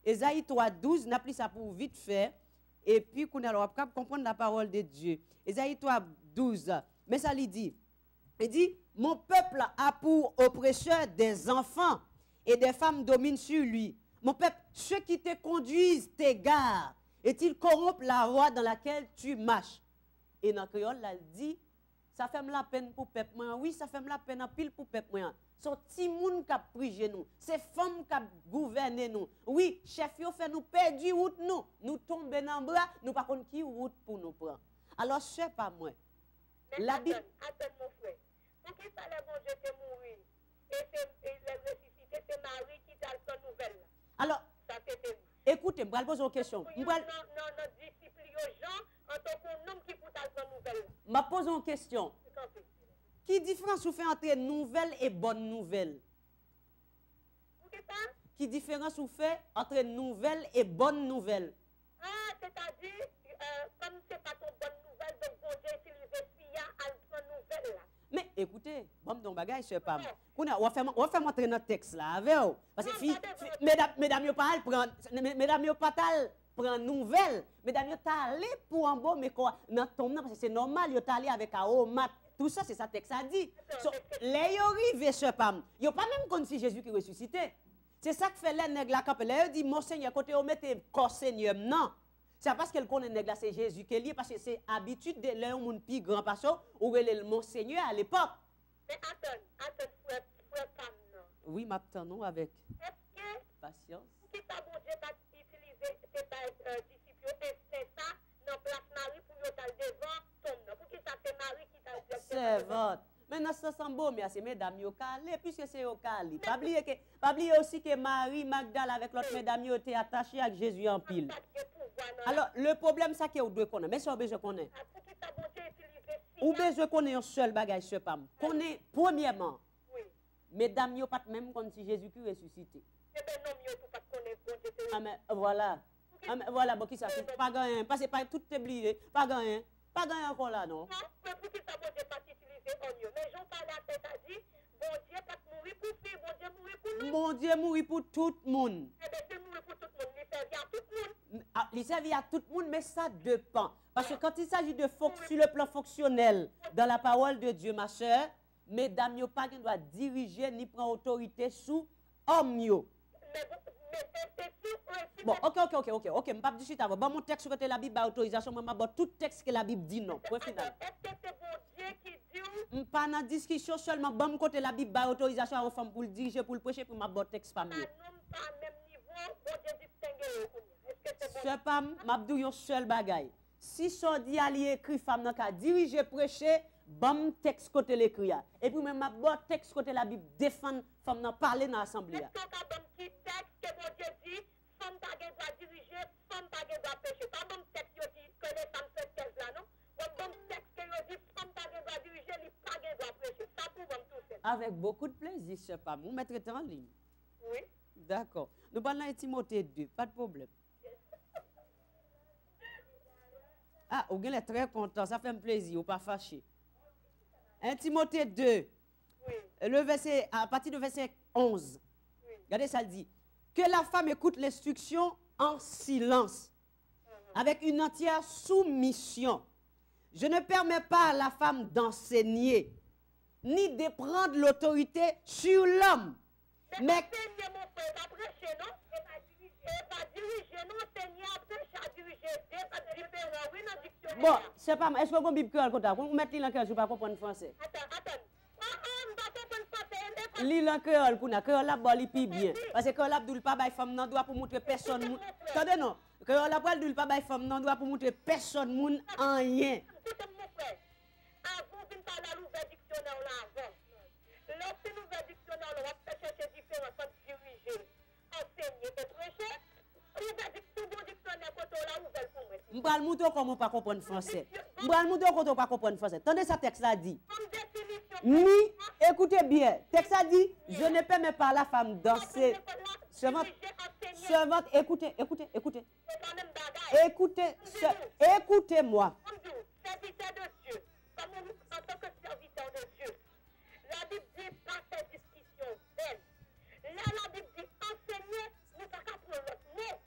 Ésaïe 3:12, n'a pris ça pour vite faire. Et puis, qu'on a comprendre la parole de Dieu. Ésaïe 3:12. Mais ça lui dit, il dit, mon peuple a pour oppresseur des enfants et des femmes dominent sur lui. Mon peuple, ceux qui te conduisent t'égarent et ils corrompent la voie dans laquelle tu marches. Et dans le créole, là, il dit, ça fait la peine pour peuple moi. Oui, ça fait la peine en pile pour peuple moi. Son petit monde qui a pris nous, c'est femmes qui a gouverné nous. Oui, chef yo fait nous perdre route nous. Nous tomber dans bras, nous pas connait qui route pour nous prendre. Alors c'est pas moi. La Bible attends mon frère. Pour qui ça le bon Dieu te mourir et le ressuscité c'est Marie qui t'a son nouvelle. Alors ça t'était écoutez, je vais poser une question. Non, disciple Jean en tant qu'homme qui pour ta son nouvelle. Je pose une question. Qui différence vous fait entre nouvelle et bonne nouvelle? Qui différence vous fait entre nouvelle et bonne nouvelle? Ah, c'est-à-dire, comme c'est pas ton bonne nouvelle, donc bon Dieu utilise FIA à prendre nouvelle là. Mais écoutez, bon, donc bagage, c'est pas. On va faire montrer notre texte là, avec vous. Parce que mesdames, yo pas mesdames, yo pas prendre nouvelle. Mesdames, yo allé pour en bas, mais quoi, dans ton parce que c'est normal, yo allé avec aromat. Tout ça, c'est ça texte a dit. Les yo rive ce pam. Yo pas même comme si Jésus qui ressuscité. C'est ça que fait les nègres la cape. Là, dit, mon Seigneur, côté on mette corps Seigneur, non. C'est parce qu'elle connaît nègre là, c'est Jésus qui est lié, parce que c'est habitude de l'un mon plus grand pasteur, ou le mon Seigneur à l'époque. Mais attends, frère Pam, non. Oui, m'attendons avec est-ce que patience. Qui t'a bon Dieu pas utilisé tes disciples, c'est ça, dans place Marie pour nous devant ton nom. Pour qui ça c'est Marie qui t'a dit. C'est votre. Maintenant, ça semble beau, mais c'est mesdames yo calé, puisque c'est yo calé. Pas oublier aussi que Marie Magdalene avec l'autre mesdames yo étaient attachées avec Jésus en pile. Alors, le problème, c'est que vous devez connaître. Mais si vous besoin connaître. Ou besoin connaître un seul bagage, ce pam. Connaît, premièrement, mesdames yo pas même comme si Jésus-Christ ressuscité. Ah, mais voilà. Ah, mais voilà, bon, qui ça fait? Pas gagné. Parce que pas tout est oublié. Pas gagné. Pas gagné encore là, non? Non, mais pour qui ça, bon Dieu, pas utiliser en mieux. Mais j'en parle à tête, a dit, bon Dieu, pas mourir pour fille, bon Dieu, mourir pour nous. Bon Dieu, mourir pour tout le monde. Eh bien, c'est mourir pour tout le monde. Il servit à tout le monde. Il servit à tout le monde, mais ça dépend. Parce que quand il s'agit de sur le plan fonctionnel, dans la parole de Dieu, ma soeur, mesdames, yo pas qui doit diriger ni prendre autorité sous homme yo. Bon, ok, je ne pas dire avant. Bon, mon texte côté la Bible, autorisation, moi, tout texte que la Bible dit non. Point final. Est-ce que c'est bon Dieu qui dit? Pas dans discussion seulement, bon, côté la Bible, autorisation à une femme pour le diriger, pour le prêcher, pour ma bon texte pas mieux. Pas même niveau, bon Dieu distingue. Est-ce que c'est bon? C'est pas, m'a dit un seul bagaille. Si son dit ali écrit femme n'a qu'à diriger, prêcher, bon texte côté l'écrit. Et puis même ma bon texte côté la Bible défendre femme n'a parler dans l'assemblée. Est-ce qu'on a bon petit texte que bon Dieu dit, femme pas doit diriger, femme pas doit prêcher. Pas bon texte qui dit que les femmes font qu'elles là non. Bon texte qui dit femme pas doit diriger, les pas doit prêcher. Ça pour bon tout ça. Avec beaucoup de plaisir, je sais pas. Vous mettrez en ligne. Oui. D'accord. Nous parlons de Timothée 2, pas de problème. Ah, vous êtes très content, ça fait un plaisir, vous pas fâché. 1 Timothée 2, oui. Le verset, à partir du verset 11. Oui. Regardez ça, dit que la femme écoute l'instruction en silence, avec une entière soumission. Je ne permets pas à la femme d'enseigner, ni de prendre l'autorité sur l'homme. Mais bon, c'est pas mal. Est-ce que vous avez une Bible comme ça? Vous mettez l'en créole, je ne peux pas comprendre français. Attends. L'île en créole, pour la créole, la bonne, il bien. Parce que créole, la doule pas bail femme, non, doit pour montrer personne. Attendez, non. Créole, la doule pas bail femme, non, doit pour montrer personne, moun, en rien. Écoutez, mon frère, avant de parler à l'ouvert dictionnaire là avant, lorsque l'ouvert dictionnaire là, on va chercher différence entre diriger, enseigner et prêcher. L'ouvert dictionnaire, quand on l'a ouvert pour moi. M'bral mouton comme on pas comprendre français. M'bral mouton quand on pas comprendre français. Attendez, ça texte là dit. Ni, écoutez bien, texte a dit, je ne permets pas à la femme danser. Servante, écoutez. Écoutez-moi. Serviteur de Dieu, comme en tant que serviteur de Dieu, la Bible dit pas faire discussion belle. Là, la Bible dit enseigner, nous pas qu'à prendre l'autre mot.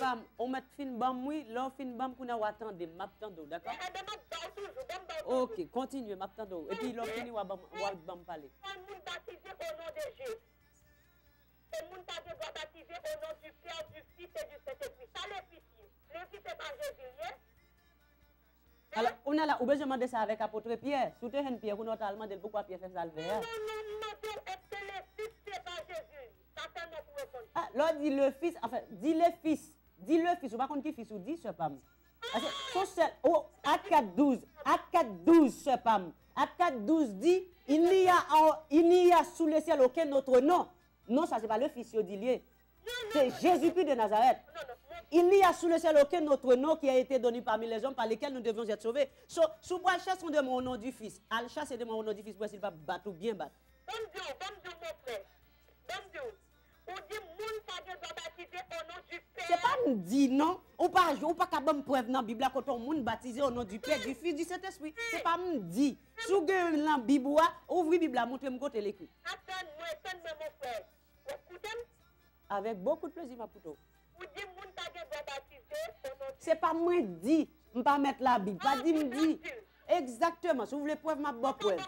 pas, on met fin bam, oui, là, fin bam, qu'on a attendre, m'attendre, d'accord? Ok, continue, m'attendre. Et puis, là, fini, on va parler. Un monde baptisé au nom de Jésus. Et monde doit baptiser au nom du Père, du Fils et du Saint-Esprit. Ça, les fils. Les fils, c'est pas Jésus. Alors, on a là, on peut demander ça avec l'apôtre Pierre. Sous terrain Pierre, on a demandé pourquoi Pierre fait ça le faire. Non, est-ce que les fils, c'est pas Jésus? Ça, c'est notre réponse. Ah, là, dit le fils, enfin, dit le fils. Dis le fils, ou pas contre qui fils ou dit ce pam. Oh, Acte 4:12, Acte 4:12 ce pam. Acte 4:12 dit, il n'y a sous le ciel aucun autre nom. Non, ça c'est pas le fils dit lié. C'est Jésus-Christ de Nazareth. Il n'y a sous le ciel aucun autre nom qui a été donné parmi les hommes par lesquels nous devions être sauvés. Sous moi chasse de mon nom du fils. Al chasse de mon nom du fils pour s'il va battre ou bien battre. Bon Dieu, mon frère. Bon Dieu. On dit moun pa doit baptiser au nom du Père. C'est pas me dit non. On pas capable preuve dans la Bible quand on moun baptisé au nom du Père, du Fils, du Saint-Esprit. C'est pas me dit. Sous que la Bible, ouvre Bible la montre me côté l'écrit. Attends-moi, mon frère. Écoutez. Avec beaucoup de plaisir ma couteau. On dit moun pa doit baptiser au nom du. C'est pas moi dit, me pas mettre la Bible, pas dit me dit. Exactement, si vous voulez preuve ma bonne preuve.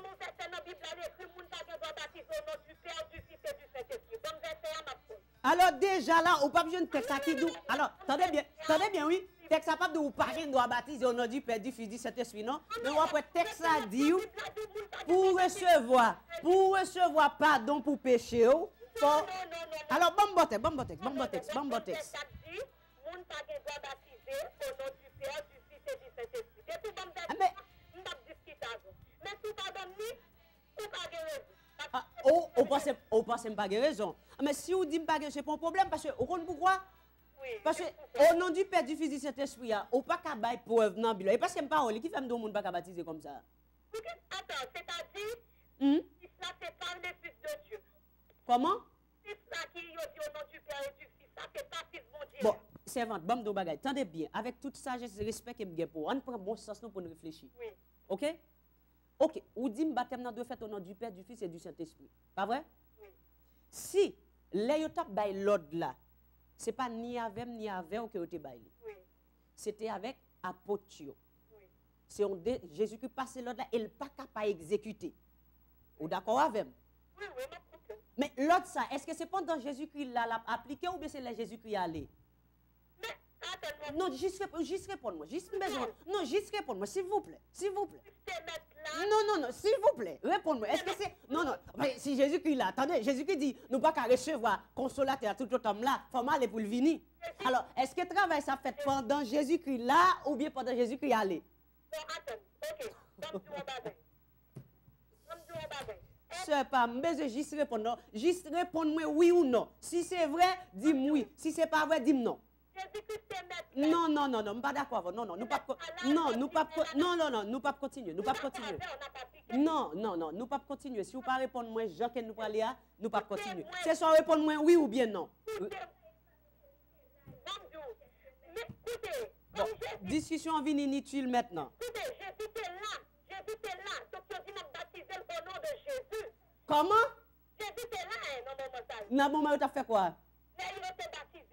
Alors déjà là, on pas besoin de texte qui dit. Alors, attendez bien, oui. Texte à pas de vous parler doit baptiser au nom du Père, du Fils, du Saint-Esprit, non? Mais après texte à dit pour recevoir pardon pour péché. Alors bon texte. On pense pas de raison. Mais si vous dites pas que c'est pas un problème, parce que vous comprenez pourquoi? Parce que au nom du Père, du Fils, du Saint-Esprit, on peut pas bailler preuve dans la Bible. Et parce que c'est une parole qui fait que tout le monde ne peut pas baptiser comme ça. Attends, c'est-à-dire, ça c'est pas le Fils de Dieu. Comment? C'est ça qui est au nom du Père et du Fils, ça c'est pas Fils mon Dieu. Bon, servante, bon de bagaille. Tendez bien, avec toute sagesse et respect que je pour, on prend bon sens pour nous réfléchir. Oui. OK? OK, ou dit baptême dans deux fêtes au nom du Père, du Fils et du Saint-Esprit. Pas vrai? Oui. Si les yotap bay l'ordre là, c'est pas ni avec que vous baillé. Oui. C'était avec apôtre. Oui. C'est Jésus-Christ passe l'ordre là, il pas capable exécuter. Ou d'accord avec? Oui, mais l'autre ça, est-ce que c'est pendant Jésus-Christ l'a appliqué ou bien c'est là Jésus-Christ allé? Non, juste répondre-moi. Juste répondre-moi, s'il vous plaît. S'il vous plaît. Non, s'il vous plaît. Répondre-moi. Est-ce que c'est. Non. Mais si Jésus-Christ là, attendez, Jésus-Christ dit, nous pas qu'à recevoir consolateur tout autre homme là, il faut aller pour le venir. Alors, est-ce que le travail ça fait pendant Jésus-Christ là ou bien pendant Jésus-Christ allé? Non, attends, ok. C'est pas, mais juste répondre. Juste répondre-moi oui ou non. Si c'est vrai, dis-moi oui. Si c'est pas vrai, dis-moi non. Non, je ne suis pas d'accord. Non, nous pas continuer. Non, nous pas continuer. Si vous pas répondre moi, Jean que nous parler, nous pas continuer. C'est soit répondre moi oui ou bien non. Bon, discussion vient inutile maintenant. Jésus est là, donc tu dis baptiser au nom de Jésus. Comment? Jésus est là, non, moment ça. Non, moment, tu as fait quoi? Mais il a été baptisé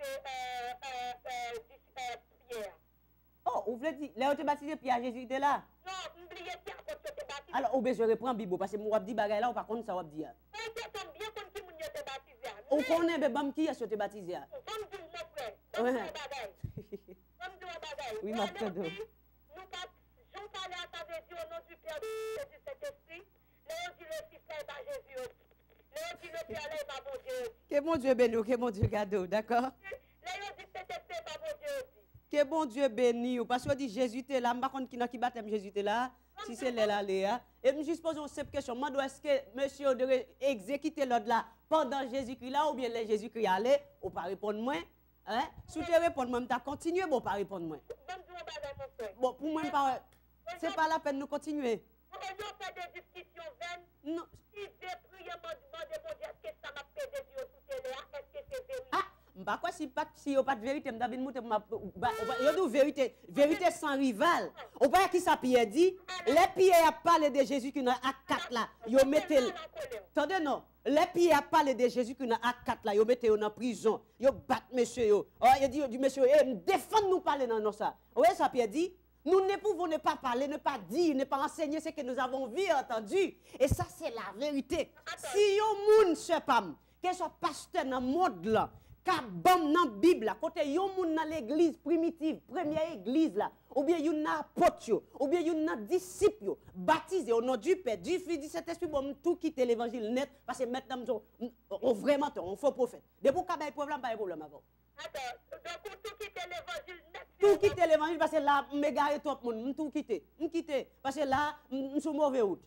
Pierre. Oh, vous voulez dire, il a été baptisé Pierre, Jésus était là? Non, oubliez Pierre quand tu es baptisé. Alors, ou bien je reprends Bible, parce que moi, je dis bagaille là, ou par contre, ça va dire. Mais tu as bien compris qui m'a été baptisé. On connaît, mais bam, qui a été baptisé? Comme dit mon frère, comme dit bagaille. Comme dit bagaille. Oui, ma frère. Nous pas, Jean parlait à ta Dieu au nom du Père et du Saint-Esprit. Léon dit le Fils là est pas Jésus. Léon dit le Père là est pas mon Dieu. Que mon Dieu béni, que mon Dieu garde, d'accord? Léon dit Saint-Esprit est pas mon Dieu. Que bon Dieu béni, parce qu'on dit Jésus est là, je ne sais pas qui baptême Jésus est là, si c'est là, là. Et je juste pose une simple question, est-ce que monsieur devrait exécuter l'ordre là pendant Jésus-Christ là ou bien les Jésus-Christ allé, ou pas répondre moi? Hein? Si tu réponds moi, tu continuer, bon, pas répondre moi. Bon, pour moi, c'est pas la peine de continuer. On fait des discussions vaines. Non. Si j'ai prié, mon Dieu, est-ce que ça m'a fait des yeux tout est là? Est-ce que c'est vérifié? Ah, Pas quoi si pas si pas de vérité, m'd'a vinn monter yo dit vérité sans rival. On pas qui ça Pierre dit, les Pierre a parlé de Jésus qui dans acte 4 là, yo mettez attendez non, les Pierre a parlé de Jésus qui dans acte 4 là, yo mettez en prison, yo bat monsieur yo. Oh, il dit monsieur, défendre nous parler dans ça. Ouais ça Pierre dit, nous ne pouvons ne pas parler, ne pas dire, ne pas enseigner ce que nous avons vu et entendu. Et ça c'est la vérité. Si yo moun se pam, que soit pasteur dans le monde là, kabam dans la Bible là, côté yon moun dans l'église primitive, première église là, ou bien yon na apôtre ou bien yon na disciple yo, baptisé au nom du Père, du Fils, du Saint-Esprit, bon tout quitter l'évangile net parce que maintenant on vraiment on faux prophète. De pour kabay problème pas problème avant. Attends, donc tout quitter l'évangile net. Tout quitter l'évangile parce que là m'égarer tout le monde, tout quitter. Parce que là sous mauvais route.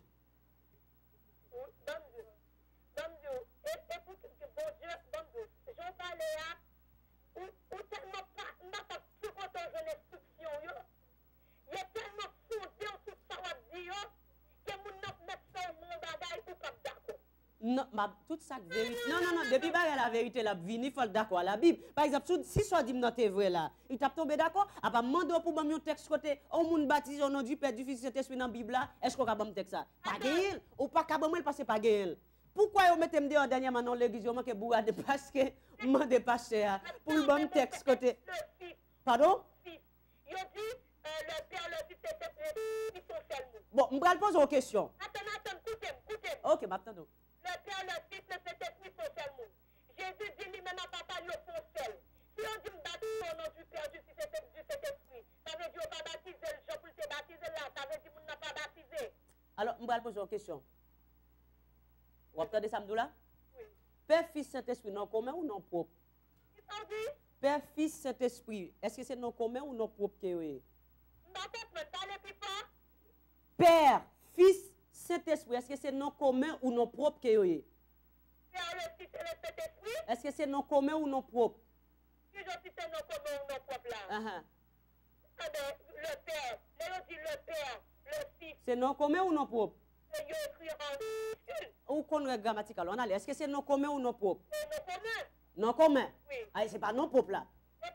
Non, toute ça vérité. Non, depuis la vérité, la vini, il faut d'accord à la Bible. Par exemple, si soit dit que c'est vrai là, il t'a tombé d'accord, après demander pour un texte côté, on moun baptisé au nom du Père, du Fils, du Saint-Esprit dans la Bible là, est-ce qu'on a un texte ça? Pas gagne, ou pas capable parce que pas gagne. Pourquoi vous mettez me en dernièrement dans l'église, vous manquez bourrade parce que m'en dépassé pour le bon texte côté. Pardon? Il dit le Père, le Fils, le Saint-Esprit, ils sont seuls. Bon, je vais poser une question. Attends, écoutez. OK, maintenant. Le Père, le Fils, le Saint-Esprit sont seuls. Jésus dit lui-même à papa, ils sont seuls. Si on dit baptiser au nom du Père, du Fils et du Saint-Esprit, ça veut dire qu'on va baptiser le Jean pour te baptiser là, ça veut dire qu'on n'a pas baptisé. Alors, je vais poser une question. Vous entendez ça, là? Oui. Père, Fils, Saint-Esprit, non commun ou non propre? Qu'est-ce qu'on dit? Père, Fils, Saint-Esprit, est-ce que c'est non commun ou non propre que vous? Je ne vais pas parler plus fort. Père, Fils, Saint-Esprit, est-ce que c'est non commun ou non propre que vous? Père, le Fils et le Saint-Esprit. Est-ce que c'est non commun ou non propre? Si je suis non commun ou non propre là. Le Père, là dit le Père, le Fils. C'est non commun ou non propre? Et il écrit en minuscule. Ou qu'on est grammatical, on a est-ce que c'est non commun ou non propre? Non commun. Non commun? Oui. Ah, c'est pas non propre là.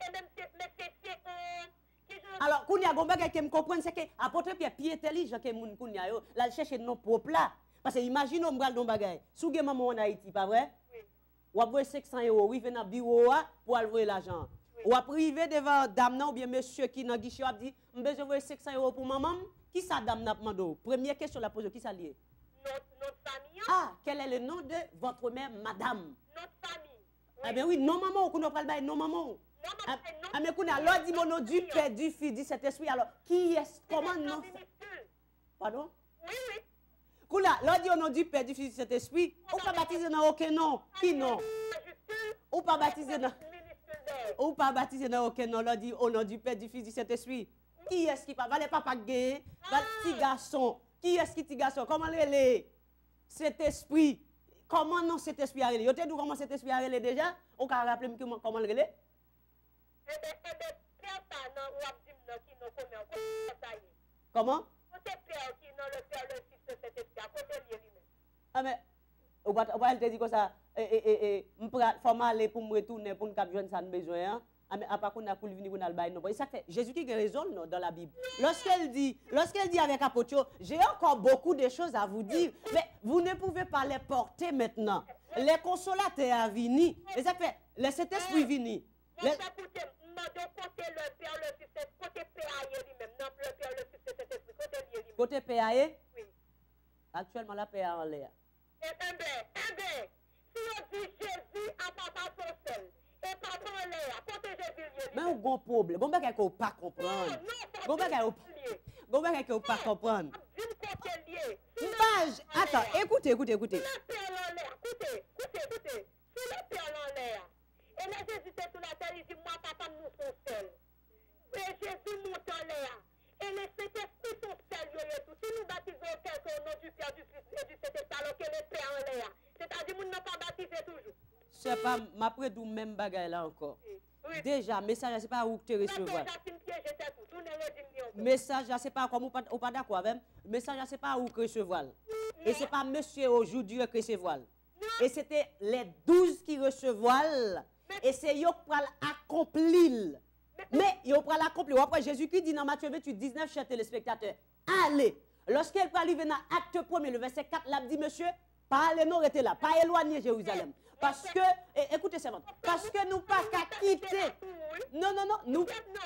Mais alors, quand il y a un bagage qui me comprend, c'est que apôtre Pierre plus intelligent que moun kounya yo, là chercher non propre là. Parce que imagine on bral don bagage. Sou gen maman en Haïti, pas vrai? Oui. Ou avoir 500 €, oui, venir dans bureau pour aller l'argent. Ou à privé devant dame ou bien monsieur qui dans guichet a dit, "M'besoin de 500 € pour maman." Qui ça dame n'a demandé? Première question la pose, qui ça lié? Notre famille. Ah, quel est le nom de votre mère, madame? Notre famille. Oui. Ah ben oui, non maman, ou qu'on a parlé non maman. Ah mais qu'on a l'ordre dit mon nom du Père, du Fils, du Saint-Esprit. Alors, qui est comment non? Pardon? Oui. Qu'on a l'ordre dit au nom du Père, du Fils, du Saint-Esprit. Ou pas baptisé dans aucun nom? Qui non? Ou pas baptisé dans ou pas baptisé dans aucun nom? L'ordre dit au nom du Père, du Fils, du Saint-Esprit. Qui est-ce qui parle? Valait papa gay, petit garçon. Qui est-ce qui petit garçon? Comment le cet esprit? Comment non cet esprit a relé? Vous avez dit comment cet esprit a relé déjà? On peut rappeler comment le relé? Comment? Ah mais, on va te dire comme ça, il faut aller pour me retourner pour nous joindre ça besoin. Ah mais après qu'on a pour venir pour aller non. Ça fait Jésus qui a raison dans la Bible. Lorsqu'elle dit avec apôtre, j'ai encore beaucoup de choses à vous dire, mais vous ne pouvez pas les porter maintenant. Les consolateurs à venir. Et ça fait le Saint-Esprit venir. Côté PAE? Oui. Actuellement, la PAE en l'air. Eh bien, si on dit Jésus à papa son seul, et papa en l'air, côté Jésus, mais on a un problème. Bon, ben, qu'on pas comprendre. Bon, ben, qu'on pas comprendre. Attends, écoutez. Le Père en l'air, écoutez. Si le Père en l'air, et là Jésus était sur la terre, il dit, moi, papa, nous sommes seuls. Et Jésus monte en l'air. Et les Saint-Esprit sont seuls, tout. Si nous baptisons quelqu'un au nom du Père, du Fils et du Saint-Esprit, alors que le Père en l'air, c'est-à-dire que nous n'avons pas baptisé toujours. C'est pas, m'après tout même bagaille là encore. Oui. Déjà, message, c'est pas où tu recevoir. Message, c'est pas comme ou pas d'accord avec. Message, c'est pas où recevoir. Et c'est pas monsieur aujourd'hui qui recevoir. Et c'était les 12 qui recevoir. et c'est eux qui va l'accomplir. Mais ils vont l'accomplir. Après, Jésus-Christ dit dans Matthieu 28, 19, chers téléspectateurs, allez. Lorsqu'elle va arriver dans l'acte 1er, le verset 4, là, dit, monsieur, pas aller nous rester là, pas éloigner Jérusalem. Parce que, écoutez, c'est bon, parce que nous pas qu'à quitter. Non, nous. Vous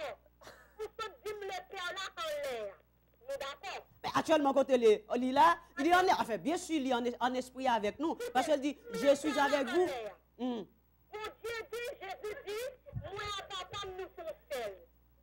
dites les pères là en l'air. Nous d'accord? Mais actuellement, quand il est là, il est en l'air. Enfin, bien sûr, il est en esprit avec nous. Parce qu'elle dit, je suis avec vous. Mon Dieu dit, Jésus dit, moi et papa, nous sommes seuls.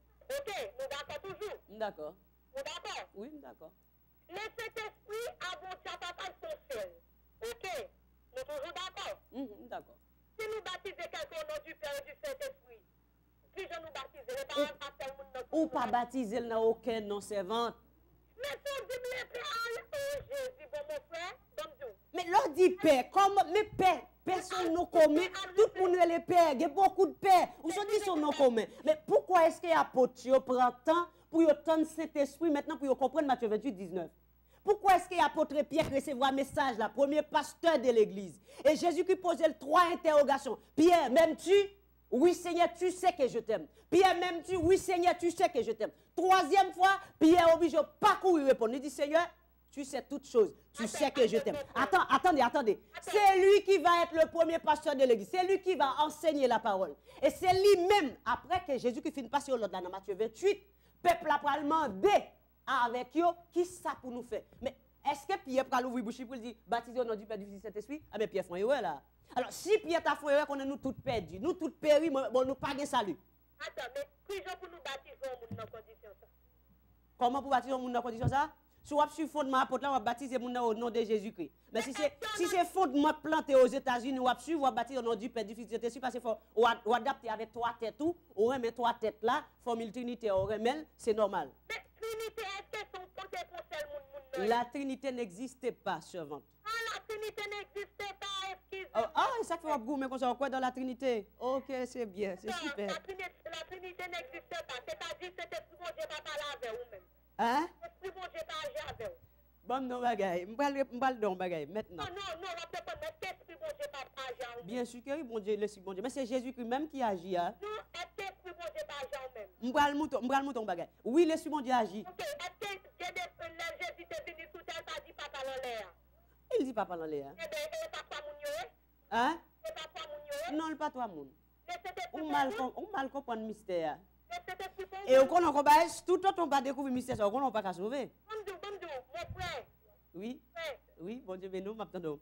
Ok, nous d'accord toujours? D'accord. Nous d'accord? Oui, d'accord. Le Saint-Esprit à mon Dieu, papa, sont seuls. Ok, nous toujours d'accord? D'accord. Si nous baptisons quelqu'un au nom du Père et du Saint-Esprit, puis je nous baptise, les parents appellent mon nom. Ou pas baptiser dans aucun nom servante. Mais si on dit les pères, oh Jésus, bon mon frère, donne-nous. Mais l'on dit père, comme, mais père, personne nous commun, tout le monde est les pères, il y a beaucoup de pères, ou sont dit son nom commun. Mais pourquoi est-ce que l'apôtre prend temps pour entendre Saint-Esprit maintenant pour comprendre Matthieu 28, 19? Pourquoi est-ce que l'apôtre Pierre recevait un message, la premier pasteur de l'église? Et Jésus qui posait 3 interrogations. Pierre, m'aimes-tu? Oui, Seigneur, tu sais que je t'aime. Pierre, m'aimes-tu? Oui, Seigneur, tu sais que je t'aime. 3e fois, Pierre est obligé de pas courir répondre. Il dit, Seigneur, tu sais toutes choses. Tu sais que je t'aime. Attendez. C'est lui qui va être le premier pasteur de l'église. C'est lui qui va enseigner la parole. Et c'est lui-même, après que Jésus qui finit de passer au l'autre dans Matthieu 28, peuple a demandé avec eux, qui ça pour nous faire? Mais est-ce que Pierre va l'ouvrir bouche pour dire, baptisé au nom du Père, du Fils et du Saint-Esprit? Ah, mais Pierre font erreur là. Alors, si Pierre t'a fait erreur, qu'on est nous toutes perdus, nous toutes péris, bon, nous pas de salut. Attends, mais comment pour nous baptiser au monde dans condition ça? Comment pour baptiser au monde dans condition ça? Si on sur fondement apôtre là, on va baptiser au nom de Jésus-Christ. Mais si c'est fondement planté aux États-Unis, on va baptiser au nom du Père, du Fils et du Saint-Esprit, parce qu'il faut adapter avec 3 têtes tout, on remet 3 têtes là, formule Trinité, on remet, c'est normal. Mais Trinité, est-ce que son côté pour seul monde? La Trinité n'existait pas, servante. Ah, la Trinité n'existait pas, excusez-moi. Ah, ça fait un goût, mais qu'on s'en quoi dans la Trinité? Ok, c'est bien, c'est super. La Trinité n'existait pas, c'est-à-dire que c'était pour Dieu pas parler avec vous-même. Hein? Esprit bon Dieu pas agir avec vous. Bon, non, bagaille. M'parle don bagaille, maintenant. Non, on peut pas mettre l'esprit bon Dieu pas agir avec vous. Bien sûr que oui, bon Dieu, l'esprit bon Dieu. Mais c'est Jésus-Christ même qui agit, hein? Non, est-ce que l'esprit bon Dieu pas agir avec vous-même? M'parle mouton bagaille. Oui, l'esprit bon Dieu agit. Ok, est-ce que Jésus est venu tout tel, pas dit papa dans l'air? Il dit papa dans l'air. Eh bien, il n'est pas toi mon yo, Hein? il n'est pas toi mon yo. Non, il pas toi, moun. Mais On mal comprendre mystère. c'était plus bon. Et au qu'on en combat, tout autre on va découvrir mystère, ça, on pas qu'à sauver. Bandou, mon frère. Oui, Frère, oui, bon Dieu, ben nous, m'attendons.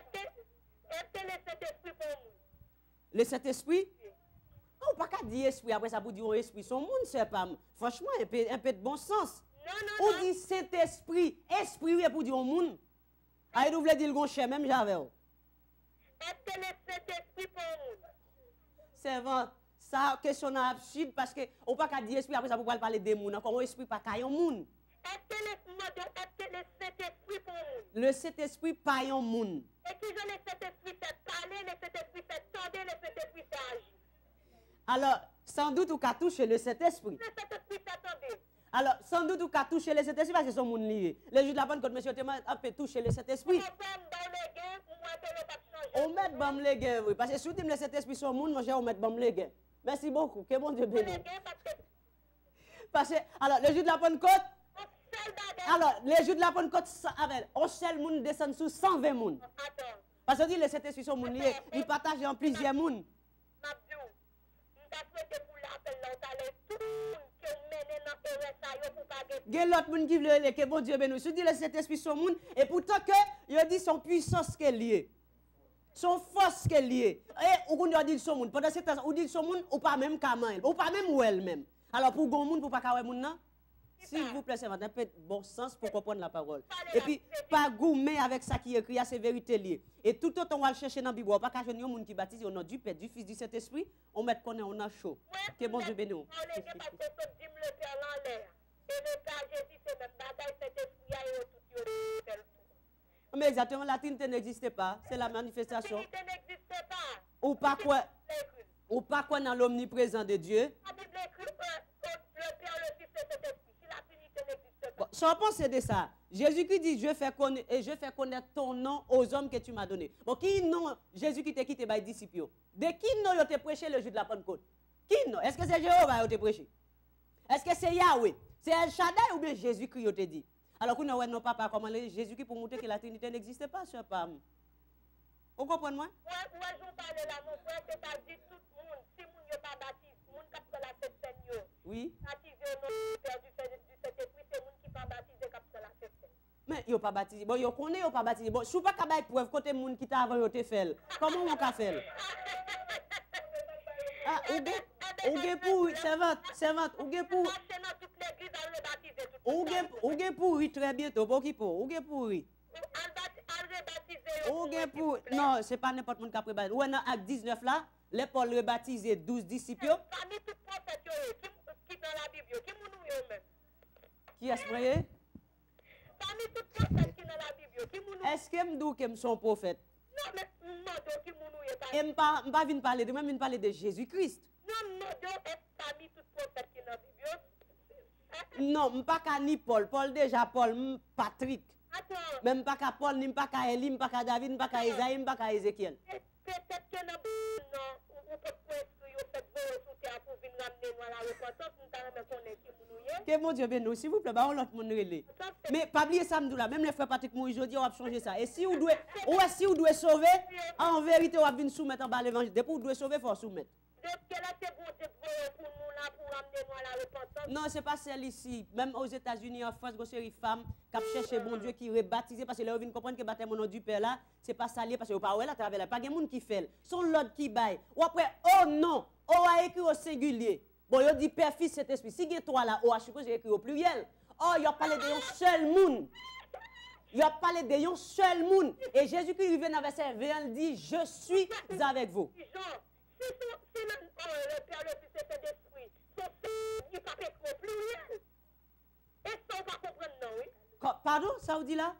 est-ce que le Saint-Esprit pour nous? Le Saint-Esprit? On pas qu'à dire esprit, après ça, pour dire esprit, son monde, c'est pas. Franchement, un peu de bon sens. Non. On dit Saint-Esprit, esprit, oui, pour dire au monde. Ah, il voulait dire le gonchère, même j'avais. Est-ce que le Saint-Esprit pour nous? C'est vrai, ça, question absurde, parce que on pas qu'à dire esprit, après ça, pour parler des monde, encore un esprit, pas qu'à un monde. Est-ce que le Saint-Esprit pour nous? Le Saint-Esprit, pas un monde. Et qui je le Saint-Esprit fait parler, le Saint-Esprit fait tendre, le Saint-Esprit fait agir. Alors, sans doute, on a touché le Saint-Esprit. Le Saint-Esprit fait tendre. Alors, sans doute, on a touché le Saint-Esprit parce que c'est son monde lié. Les juges de la Pentecôte, monsieur, on peut toucher le Saint-Esprit. On met bam les gars, oui. Parce que si vous dites le Saint-Esprit son monde, mon cher, on met bam les gars. Merci beaucoup. Que bon Dieu bénisse. Parce que, alors, les juges de la Pentecôte, alors, les juges de la Pentecôte, on seul monde descend sous 120 monde. Parce que dit le Saint-Esprit son monde lié, il partage en plusieurs monde. Il y a l'autre monde qui veut que bon Dieu bénisse. Il dit le Saint-Esprit son monde, et pourtant que, il dit son puissance qu'elle est liée. Son force qu'elle est liée. Et on dit son monde. Pendant ce temps, on dit son monde, ou pas même Kamal, ou pas même ou elle-même. Alors pour bon monde, pour pas qu'à monde non? S'il vous plaît, c'est un peu de bon sens pour comprendre la parole. Et puis, pas gourmet avec ça qui est écrit, c'est vérité liée. Et tout autant on va le chercher dans la Bible, on va pas cacher un monde qui baptise au nom du Père, du Fils, du Saint-Esprit, on met qu'on est on a chaud. Que bon Dieu bénisse. Mais exactement, la Trinité n'existe pas, c'est la manifestation. Ou pas quoi dans l'omniprésent de Dieu. Bon, sans penser de ça, Jésus-Christ dit, je fais connaître ton nom aux hommes que tu m'as donné. Bon, qui nom Jésus qui t'a quitté par les disciples? De qui nom il t'a prêché le jour de la Pentecôte? Qui nom? Est-ce que c'est Jéhovah qui t'a prêché? Est-ce que c'est Yahweh? C'est El Shaddai ou bien Jésus-Christ qui t'a dit? Alors que nous, non, papa, comment Jésus-Christ pour montrer que la Trinité n'existe pas, cher Pam. Vous comprenez moi? Ouais, j'en parle là, mon frère, c'est-à-dire tout le monde, si moun yo pas baptisé, moun qui a la tête Seigneur. Oui. Baptisé au nom du Père, du Saint-Esprit, c'est moun qui pas baptisé qui a la tête Seigneur. Mais yo pas baptisé. Bon, yo connaît yo pas baptisé. Bon, si pas ka bay preuve côté moun qui t'a avant yo te fait. Comment on ka fait? Ah, ou gen pour servante, ou gen pour ou gen pour très bientôt, pour qui pour? Ou gen pour ou gen pour non, c'est pas n'importe monde qui a préparé. Ou dans acte 19 là, les Paul rebaptisé 12 disciples. Parmi tout prophète qui dans la Bible, qui moun yo même. Qui est-ce que Parmi tout prophète qui dans la Bible, qui moun est-ce que m'dou que sont prophète? Non mais m'mando qui moun yo pas. Et m'pa vinn parler de même vinn parler de Jésus-Christ. Non m'mando est parmi tout prophète qui dans la Bible. Non, m'pa ka ni Paul, déjà Paul, Patrick. Attends. Même pas qu'à Paul, ni pas qu'à Élie, pas qu'à David, pas qu'à Isaïe, pas qu'à Ézéchiel. Peut-être que non, ou peut-être que vous faites vos sous terre pour venir ramener nous à la repentance, nous t'avons connaît qui nous y est. Que mon Dieu bénisse, s'il vous plaît, bah on l'autre monde relé. Mais pas oublier ça m'dou là, même les frères Patrick Moïse aujourd'hui on va changer ça. Et si vous devez sauver, en vérité on va venir soumettre en bas l'évangile. Depuis vous devez sauver, faut soumettre. Depuis là c'est bon Dieu pour nous là pour ramener nous à la repentance. Non, c'est pas celle ici. Même aux États-Unis, en France, il y a des femmes qui cherchent bon Dieu qui rebaptisent parce que là, ils viennent comprendre que baptême au nom du Père là, c'est pas salier parce que vous pas là travers là, pas de monde qui fait. Son l'autre qui baille. Ou après oh non, on a écrit au singulier. Bon, il dit Père, Fils, Saint-Esprit. Si il y a toi là, on a supposé écrit au pluriel. Oh, il a parlé de un seul monde. Il a parlé de un seul monde. Et Jésus-Christ il vient dans verset 20, il dit je suis avec vous. Si le Père, le Fils et le Saint-Esprit, il pas écrit au pluriel. Est-ce qu'on va comprendre non, oui? Pardon, ça vous dit là?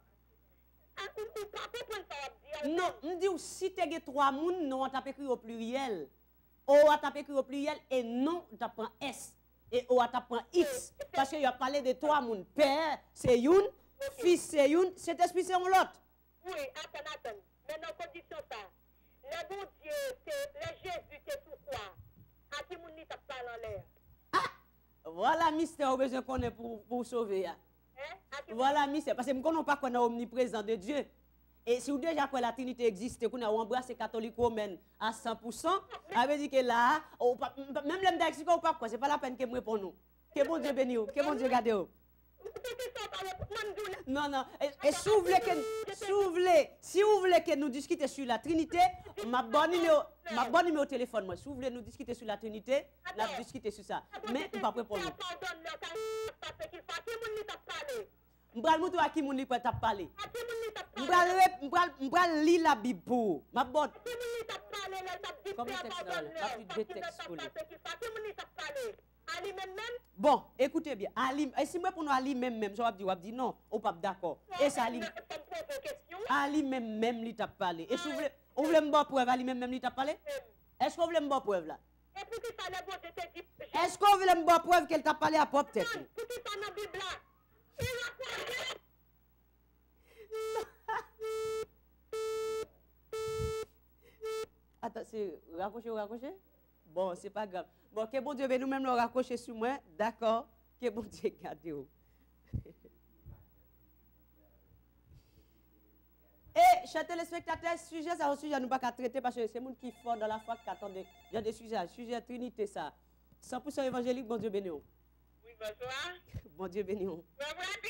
Ou pas comprendre ça, non, on dit si tu as trois personnes, non, on t'a écrit au pluriel. O a tapé écrit au pluriel et non, on prend S. Et O a tapé X. Parce qu'il a parlé de trois personnes. Père, c'est une. Fils, c'est une. Saint-Esprit, c'est l'autre. Oui, attends. Mais dans condition ça, le bon Dieu, le Jésus, c'est sous quoi? À qui moun ni t'a parlé en l'air? Ah! Voilà mystère que je connais pour sauver. Hein? Voilà mystère. Parce que je ne connais pas qu'on est omniprésent de Dieu. Et si vous déjà que la Trinité existe, qu'on a embrassé catholique romaine à 100%, ça veut dire que là, même les Mexicains, ce n'est pas la peine que je réponde nous. Que bon Dieu bénisse, que bon Dieu garde vous. Non. Et si vous voulez que nous discutions sur la Trinité, ma bonne numéro au téléphone, moi. Si vous voulez nous discuter sur la Trinité, nous allons discuter sur ça. Mais je ne vais pas répondre. Je vais vous dire à qui vous t'a parlé. Je vais lire la Bible pour. Ma bonne. Comme le texte là, la plus de texte pour lui. Bon, écoutez bien. Et si moi pour nous Ali même, je vais dire non, on pas d'accord. Et ça Ali même lui t'a parlé. Et si vous voulez me voir preuve Ali même lui t'a parlé? Est-ce que vous voulez me voir preuve là? Est-ce que vous voulez me voir preuve qu'elle t'a parlé à propre tête? Attends, c'est raccroché? Bon, c'est pas grave. Bon, que bon Dieu veut nous-mêmes le raccrocher sur moi, d'accord? Que bon Dieu garde vous. Et, chers téléspectateurs, sujet, ça, un sujet, nous pas qu'à traiter parce que c'est les gens qui font dans la foi qui attendent. Il y a des sujets, sujet Trinité, ça. 100% évangélique, bon Dieu béni. Oui, bonsoir. Bon Dieu béni. Je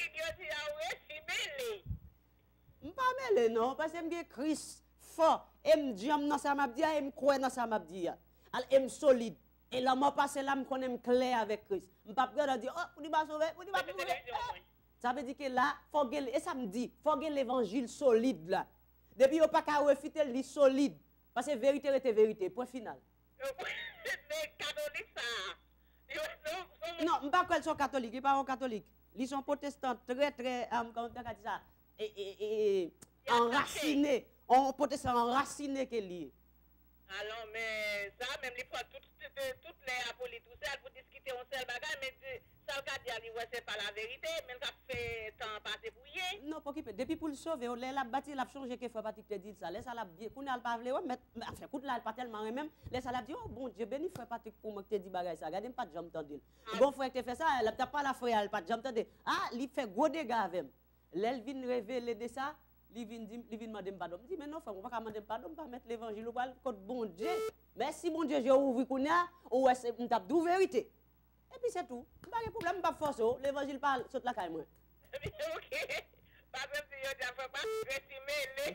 ne suis pas mêlé, non, parce que je suis Christ fort. Et je dis dans ça m'a dit, et je crois dans ça m'a dit. Alors, je suis solide. Et là, je passe là, je connais clair avec Christ. Je ne peux pas dire, oh, vous dites pas sauver, vous dites pas sauver. Ça veut dire que là, et ça me dit, il faut que l'évangile solide là. Depuis, il n'y a pas qu'à refuter le solide. Parce que vérité est vérité. Point final. C'est catholique ça. Non, je ne sais pas qu'elles sont catholiques. Ils ne sont pas catholiques. Ils sont protestants très, comment on dit ça, enracinés. On protestant enraciné qu'elle est. Alors, mais ça, même, il faut toutes les apolites, tout ça, pour discuter, on seul bagage, mais ça, le cas dit, c'est pas la vérité, mais ça fait temps passer pour y. Non, pour qui depuis pour le sauver, on l'a bâti, l'a changé, qu'il faut pas te dire ça. Laisse la bien, qu'on a pas voulu, mais enfin, écoute là, pas tellement même, laisse la dire, oh bon Dieu, béni, frère Patrick, pour moi que te dit bagage ça. Regardez pas de jambe tendue. Bon frère, tu fait ça, elle n'a pas la frère, elle pas de jambe tendue. Ah, il fait gros dégâts avec. L'elle vient révéler de ça. Il vient demander pardon. Je dis, mais non, frère, on va pas demander pardon, on va mettre l'évangile au bal, contre bon Dieu. Merci, bon Dieu, j'ai ouvert qu'on a, ou est-ce que t'as d'où vérité. Et puis c'est tout. Pas de problème, pas force, l'évangile parle, saute la caille, moi. Ok. Pas même si je ne pas estimer.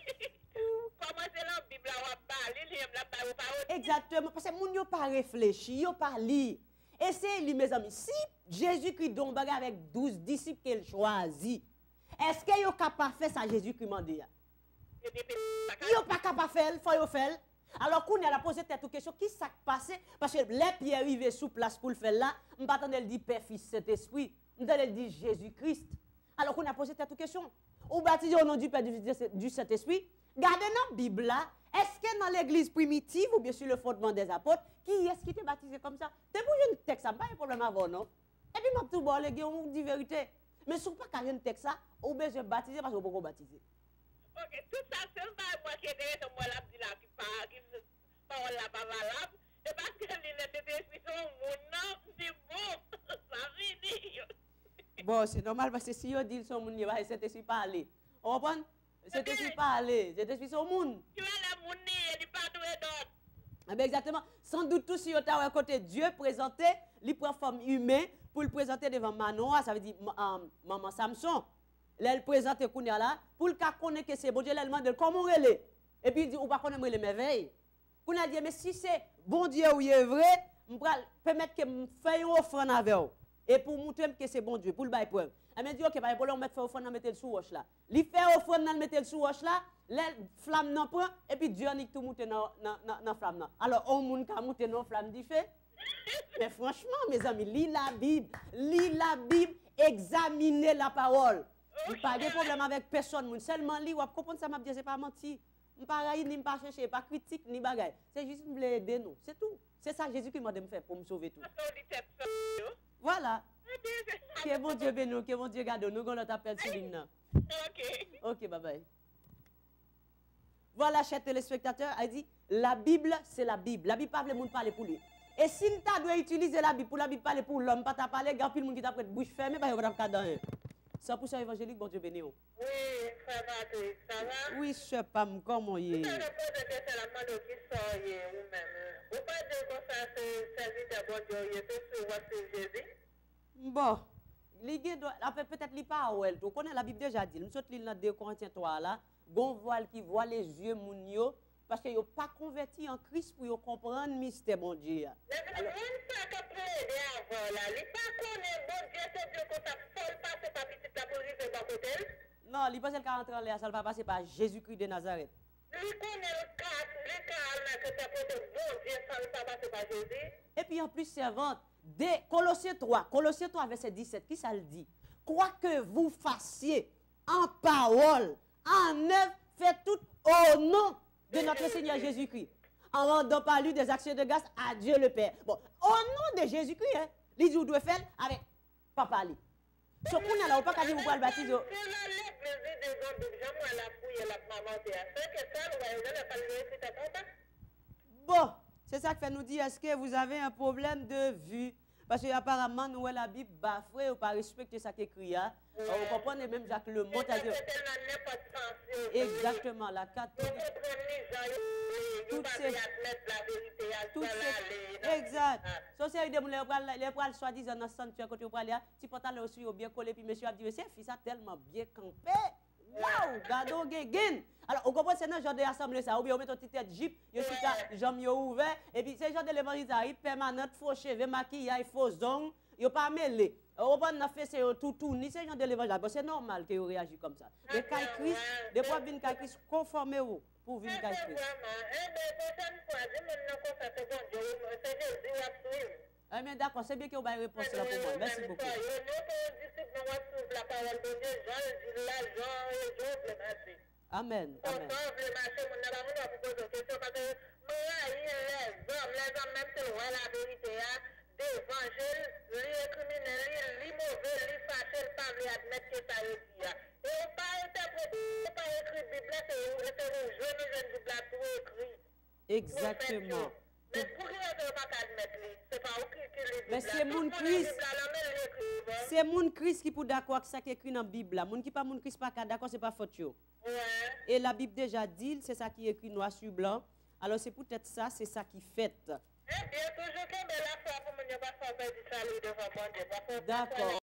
Comment c'est la Bible, on va parler, il y a la parole. Exactement, parce que les gens n'ont pas réfléchi, ils n'ont pas lu. Et c'est lui, mes amis, si Jésus-Christ donne avec 12 disciples qu'il choisit, est-ce qu'il est capable de faire ça Jésus-Christ m'a dit? Il n'est pas capable de faire, il faut le faire. Alors, qu'on a posé cette question, qui s'est passé? Parce que les pierres arrivent sous place pour le faire là, je ne pas attendre dire Père, Fils, Saint-Esprit, je vais dire Jésus-Christ. Alors, qu'on a posé cette question. Ou baptisé au nom du Père, du Saint-Esprit. Gardez dans la Bible là, est-ce que dans l'église primitive, ou bien sur le fondement des apôtres, qui est-ce qui était baptisé comme ça? C'est pour un texte, ça n'a pas de problème avant, non? Et puis, je vais vous dire, on dit vérité. Mais si vous n'avez pas un texte, vous besoin de baptiser parce que vous ne pouvez pas baptiser. Ok, tout ça, c'est pas moi qui ai dit, moi là, qui parole là pas valable. Et parce que l'esprit son mon nom, c'est bon, ça finit. Bon, c'est normal parce que si on dit son monde, il va essayer de parler. On comprend? C'est esprit parler, c'est esprit son monde. Tu vois la monde, il n'est pas doué d'autre. Ah ben exactement. Sans doute tout si on t'a côté Dieu présenté, il prend forme humaine pour le présenter devant Manoa, ça veut dire maman Samson. Là, il présente Kounia là, pour le cas connaître que c'est bon Dieu, il demande comment on est. Et puis il dit, on va connaître les merveilles. Kounia dit, mais si c'est bon Dieu ou il est vrai, je vais permettre que je fasse une offrande avec vous. Et pour montrer que c'est bon Dieu, pour le bail preuve. Elle me dit, ok, pas de problème, on met offrande, on met le sous roche là. Il fait offrande, on met le sous roche là, la flamme n'en prend, et puis Dieu a tout monté dans la flamme. Alors, on monte à monter dans la flamme du feu. Mais franchement, mes amis, lis la Bible, examinez la parole. Il n'y a pas de problème avec personne. Seulement lis, vous comprenez ça, m'a dit, c'est pas menti. Je ne pas ni pas chercher, pas critique, ni bagaille. C'est juste me aider nous. C'est tout. C'est ça Jésus qui m'a dit de faire pour me sauver tout. Voilà. Que bon Dieu bénisse nous, que bon Dieu garde nous, qu'on t'appelle sur l'hymne. Ok, bye bye. Voilà, chers téléspectateurs, elle dit, la Bible, c'est la Bible. La Bible, pas le monde parler pour lui. Et si tu dois utiliser la Bible parler pour l'homme, pas ta parler, il y a le monde qui t'a prêt bouche fermée, parce qu'il va pas dans un. 100% évangélique, bon Dieu béni. Oui, frère Patrick, ça va? Oui, je sais pas comment il est. Je ne pose que c'est la mano qui sort vous-même. Vous pas dire que ça c'est serviteur bon Dieu, c'est sur votre Jésus? Bon, peut-être qu'il pas à elle. Tu connais la Bible déjà dit. Nous sommes dans 2 Corinthiens 3 là, gon voile qui voit les yeux mounio parce que yo pas converti en Christ pour comprendre le mystère bon Dieu. Mais une fois que près avant là, il pas connaît bon Dieu, c'est Dieu que ça folle passer par petite la police de ton côté. Non, il passe le 40 ans là, ça va passer par Jésus-Christ de Nazareth. Il connaît le cas que ça peut être bon Dieu, ça ne va pas passer par Jésus. Et puis en plus servante, Colossiens 3 verset 17, qui ça le dit? Quoi que vous fassiez en parole, en œuvre, faites tout au nom de notre Seigneur Jésus-Christ. En rendant par lui des actions de grâce à Dieu le Père. Bon, au nom de Jésus-Christ, hein, les jours doivent faire avec papa lui. Ce qu'on a là, on pas qu'à dire vous pouvez le baptiser. Bon, c'est ça qui fait nous dire, est-ce que vous avez un problème de vue? Parce qu'apparemment, nous, la Bible bafouée ou pas respecter ça qui est écrit. Vous comprenez même Jacques Le Mont a dit. Exactement, la catholique. Exact. Société de les pral soi-disant dans le sanctuaire côté pral là, petit pantalon aussi bien collé puis monsieur a dit c'est fils ça tellement bien campé. Waouh, gado gegen. Alors, vous comprenez, c'est dans genre d'assemblée ça, ou bien on met ton petit tête jeep, yo si jambes yo ouvert et puis c'est genre de l'évangile permanent, faux cheveux, maquillage, faux ongles, yo pas mêlé. On va n'a fait c'est tout ni c'est genre de l'évangile, c'est normal que yo réagit comme ça. Mais quand Christ, des fois vinn quand Christ conformer vous pour venir quand Christ. Mais d'accord, c'est bien que vous avez une réponse là pour moi. Merci beaucoup. Amen. Amen. c'est la vérité, d'évangile, les criminels, les mauvais, les fâchés, pas les admettre que ça veut dire. Et pas interpréter, pas écrit Bible, c'est un jeune Bible tout écrit. Exactement. Mais pour qui on ne pas admettre, c'est pas où qui les Mais c'est mon Christ. C'est mon Christ qui peut d'accord avec ça qui est écrit dans la Bible. Mon qui pas mon Christ pas d'accord, c'est pas faute. Ouais. Et la Bible déjà dit, c'est ça qui est écrit noir sur blanc. Alors c'est peut-être ça, c'est ça qui fait. Eh bien, toujours que la foi pour ne pas faire du salut devant mon Dieu. D'accord.